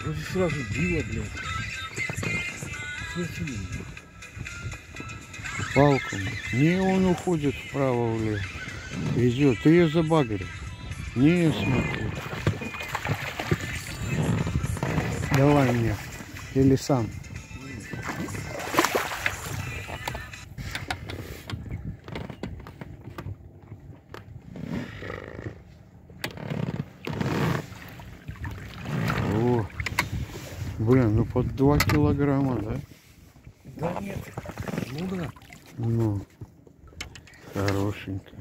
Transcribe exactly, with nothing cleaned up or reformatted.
Вроде сразу било, блядь. Смотри. Палку. Не, он уходит вправо-влево. Везет. Ты ее забагрил. Не, смотри. Давай мне. Или сам. О, блин, ну под два килограмма, да? Да нет. Ну да. Ну, хорошенько.